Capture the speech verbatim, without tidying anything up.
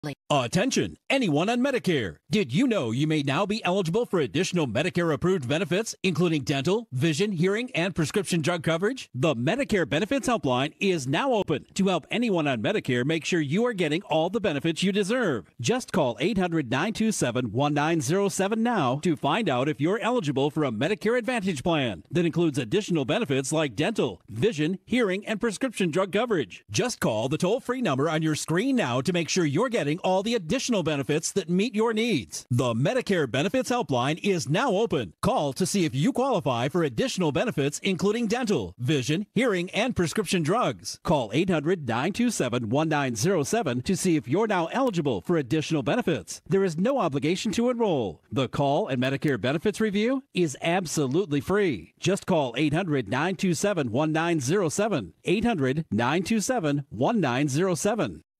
Attention, anyone on Medicare. Did you know you may now be eligible for additional Medicare-approved benefits, including dental, vision, hearing, and prescription drug coverage? The Medicare Benefits Helpline is now open to help anyone on Medicare make sure you are getting all the benefits you deserve. Just call eight hundred, nine two seven, one nine zero seven now to find out if you're eligible for a Medicare Advantage plan that includes additional benefits like dental, vision, hearing, and prescription drug coverage. Just call the toll-free number on your screen now to make sure you're getting all the additional benefits that meet your needs. The Medicare Benefits Helpline is now open. Call to see if you qualify for additional benefits, including dental, vision, hearing, and prescription drugs. Call eight hundred, nine two seven, one nine zero seven to see if you're now eligible for additional benefits. There is no obligation to enroll. The call and Medicare benefits review is absolutely free. Just call eight hundred, nine two seven, one nine zero seven. eight hundred, nine two seven, one nine zero seven.